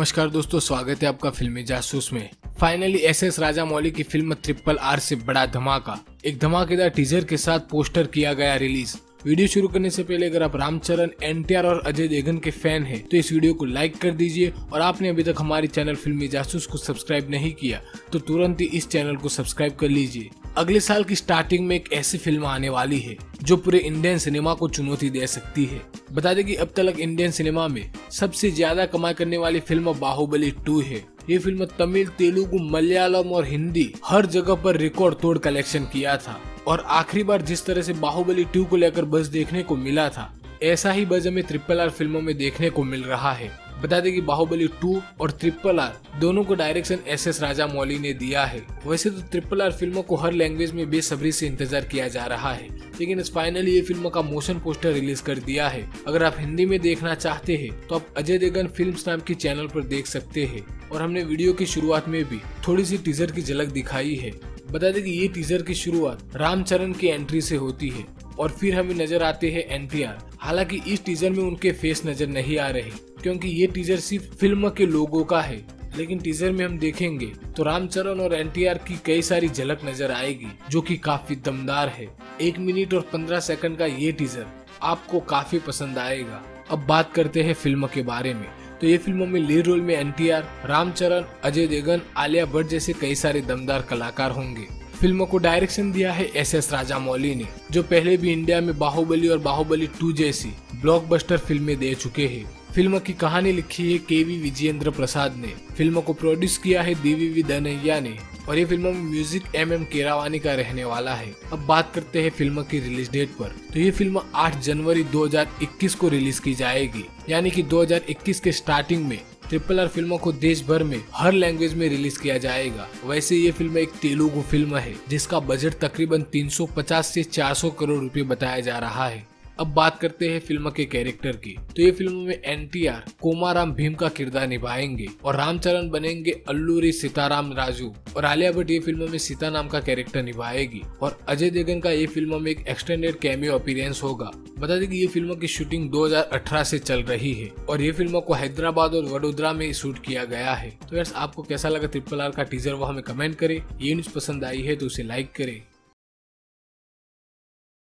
नमस्कार दोस्तों, स्वागत है आपका फिल्मी जासूस में। फाइनली एसएस राजामौली की फिल्म RRR से बड़ा धमाका, एक धमाकेदार टीजर के साथ पोस्टर किया गया रिलीज। वीडियो शुरू करने से पहले अगर आप रामचरण, NTR और अजय देवगन के फैन हैं तो इस वीडियो को लाइक कर दीजिए और आपने अभी तक हमारे चैनल फिल्मी जासूस को सब्सक्राइब नहीं किया तो तुरंत ही इस चैनल को सब्सक्राइब कर लीजिए। अगले साल की स्टार्टिंग में एक ऐसी फिल्म आने वाली है जो पूरे इंडियन सिनेमा को चुनौती दे सकती है। बता दें कि अब तक इंडियन सिनेमा में सबसे ज्यादा कमाई करने वाली फिल्म बाहुबली 2 है। ये फिल्म तमिल, तेलुगु, मलयालम और हिंदी हर जगह पर रिकॉर्ड तोड़ कलेक्शन किया था और आखिरी बार जिस तरह से बाहुबली 2 को लेकर बज़ देखने को मिला था, ऐसा ही बज़ हमें RRR फिल्मों में देखने को मिल रहा है। बता दें कि बाहुबली 2 और RRR दोनों को डायरेक्शन एसएस राजामौली ने दिया है। वैसे तो RRR फिल्मों को हर लैंग्वेज में बेसब्री से इंतजार किया जा रहा है, लेकिन इस फाइनली ये फिल्म का मोशन पोस्टर रिलीज कर दिया है। अगर आप हिंदी में देखना चाहते हैं तो आप अजय देवगन फिल्म्स नाम की चैनल पर देख सकते हैं और हमने वीडियो की शुरुआत में भी थोड़ी सी टीजर की झलक दिखाई है। बता दें कि ये टीजर की शुरुआत रामचरण की एंट्री से होती है और फिर हमें नजर आते हैं NTR। हालांकि इस टीजर में उनके फेस नजर नहीं आ रहे क्योंकि ये टीजर सिर्फ फिल्म के लोगों का है, लेकिन टीजर में हम देखेंगे तो रामचरण और NTR की कई सारी झलक नजर आएगी जो कि काफी दमदार है। 1 मिनट और 15 सेकंड का ये टीजर आपको काफी पसंद आएगा। अब बात करते हैं फिल्म के बारे में, तो ये फिल्मों में लीड रोल में NTR, रामचरण, अजय देवगन, आलिया भट्ट जैसे कई सारे दमदार कलाकार होंगे। फिल्म को डायरेक्शन दिया है एसएस राजामौली ने, जो पहले भी इंडिया में बाहुबली और बाहुबली 2 जैसी ब्लॉकबस्टर फिल्में दे चुके हैं। फिल्म की कहानी लिखी है KV विजेंद्र प्रसाद ने, फिल्म को प्रोड्यूस किया है DVV दनैया ने और ये फिल्म में म्यूजिक MM केरावानी का रहने वाला है। अब बात करते हैं फिल्म की रिलीज डेट पर, तो ये फिल्म 8 जनवरी 2021 को रिलीज की जाएगी, यानी कि 2021 के स्टार्टिंग में RRR फिल्मों को देश भर में हर लैंग्वेज में रिलीज किया जाएगा। वैसे ये फिल्म एक तेलुगु फिल्म है जिसका बजट तकरीबन 350 से 400 करोड़ रुपए बताया जा रहा है। अब बात करते हैं फिल्म के कैरेक्टर की, तो ये फिल्म में NTR कोमाराम भीम का किरदार निभाएंगे और रामचरण बनेंगे अल्लूरी सीताराम राजू और आलिया भट्ट ये फिल्म में सीता नाम का कैरेक्टर निभाएगी और अजय देवगन का ये फिल्म में एक एक्सटेंडेड कैमियो अपीयरेंस होगा। बता दें कि ये फिल्म की शूटिंग 2018 से चल रही है और ये फिल्म को हैदराबाद और वडोदरा में शूट किया गया है। तो यार, आपको कैसा लगा RRR का टीजर वो हमें कमेंट करें। ये न्यूज पसंद आई है तो उसे लाइक करें।